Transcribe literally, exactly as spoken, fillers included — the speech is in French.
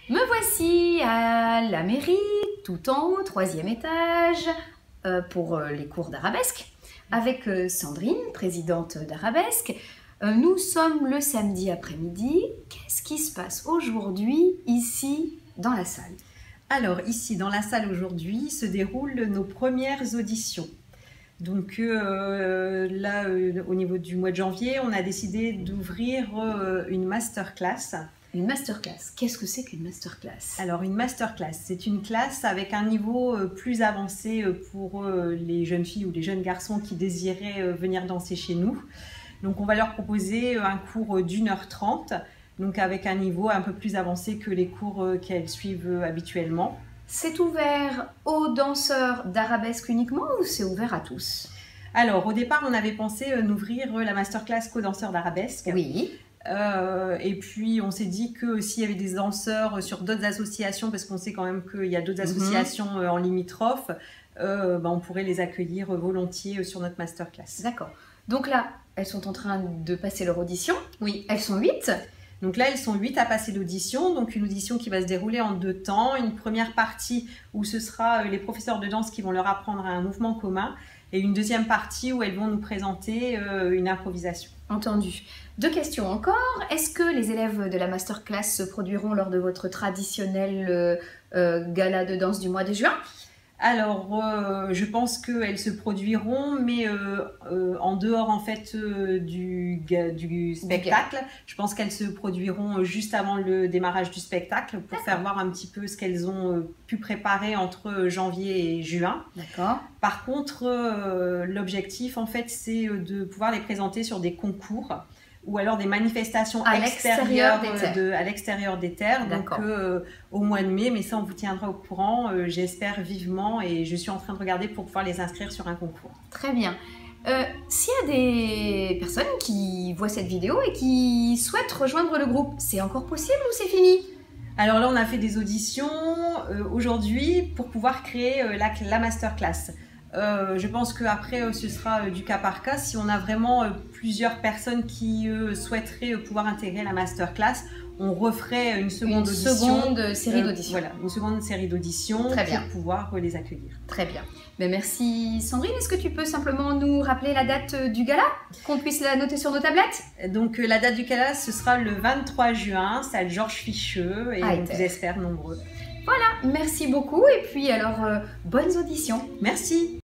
Me voici à la mairie, tout en haut, troisième étage, euh, pour euh, les cours d'arabesque, avec euh, Sandrine, présidente d'Arabesque. Euh, nous sommes le samedi après-midi. Qu'est-ce qui se passe aujourd'hui, ici, dans la salle? Alors, ici, dans la salle aujourd'hui, se déroulent nos premières auditions. Donc euh, là, euh, au niveau du mois de janvier, on a décidé d'ouvrir euh, une masterclass. Une masterclass. Qu'est-ce que c'est qu'une masterclass? Alors, une masterclass, c'est une classe avec un niveau euh, plus avancé euh, pour euh, les jeunes filles ou les jeunes garçons qui désiraient euh, venir danser chez nous. Donc, on va leur proposer un cours d'une heure trente, donc avec un niveau un peu plus avancé que les cours euh, qu'elles suivent euh, habituellement. C'est ouvert aux danseurs d'arabesque uniquement ou c'est ouvert à tous? Alors, au départ, on avait pensé euh, d'ouvrir la masterclass qu'aux danseurs d'arabesque. Oui. Euh, et puis on s'est dit que s'il y avait des danseurs sur d'autres associations, parce qu'on sait quand même qu'il y a d'autres associations mm-hmm. en limitrophes, euh, bah, on pourrait les accueillir volontiers sur notre masterclass. D'accord. Donc là, elles sont en train de passer leur audition. Oui. Elles sont huit. Donc là, elles sont huit à passer l'audition. Donc une audition qui va se dérouler en deux temps. Une première partie où ce sera les professeurs de danse qui vont leur apprendre un mouvement commun. Et une deuxième partie où elles vont nous présenter euh, une improvisation. Entendu. Deux questions encore. Est-ce que les élèves de la masterclass se produiront lors de votre traditionnel euh, euh, gala de danse du mois de juin? Alors, euh, je pense qu'elles se produiront, mais euh, euh, en dehors en fait euh, du, du spectacle. Du je pense qu'elles se produiront juste avant le démarrage du spectacle pour faire voir un petit peu ce qu'elles ont pu préparer entre janvier et juin. D'accord. Par contre, euh, l'objectif en fait, c'est de pouvoir les présenter sur des concours ou alors des manifestations à extérieures l'extérieur des terres. De, à l'extérieur des terres, donc euh, au mois de mai, mais ça on vous tiendra au courant, euh, j'espère vivement, et je suis en train de regarder pour pouvoir les inscrire sur un concours. Très bien. Euh, S'il y a des personnes qui voient cette vidéo et qui souhaitent rejoindre le groupe, c'est encore possible ou c'est fini? Alors là on a fait des auditions euh, aujourd'hui pour pouvoir créer euh, la, la masterclass. Euh, je pense qu'après euh, ce sera euh, du cas par cas. Si on a vraiment euh, plusieurs personnes qui euh, souhaiteraient euh, pouvoir intégrer la masterclass, on referait une seconde une audition. seconde série euh, d'auditions. Voilà, une seconde série d'auditions pour pouvoir euh, les accueillir. Très bien. Ben merci Sandrine. Est-ce que tu peux simplement nous rappeler la date euh, du gala, qu'on puisse la noter sur nos tablettes? Donc euh, la date du gala, ce sera le vingt-trois juin, salle Georges Ficheux, et ah, on vous espère nombreux. Voilà, merci beaucoup et puis alors, euh, bonnes auditions. Merci.